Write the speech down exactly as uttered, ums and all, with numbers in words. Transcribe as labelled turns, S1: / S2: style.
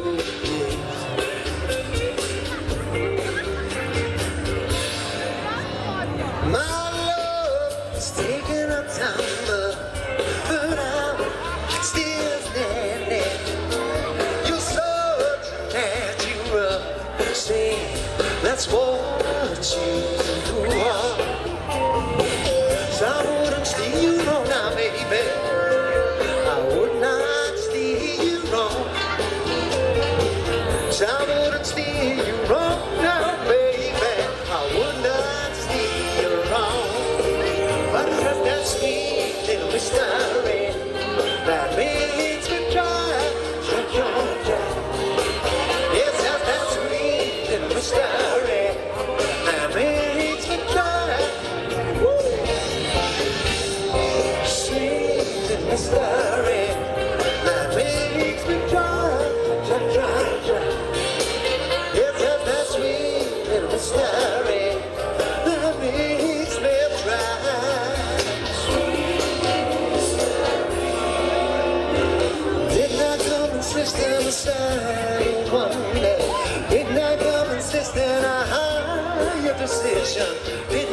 S1: That's what you are. So I wouldn't steer you wrong now, baby. I would not steer you wrong. So I wouldn't steer you wrong now, baby. I would not steer you wrong. But it's just that sweet little mystery that makes me try, try, try, try. It's just that sweet little mystery. Mystery that makes me try, try, try, try. It's just that sweet little mystery that makes me try. Didn't I come insisting aside one day? Didn't I come insisting a higher decision?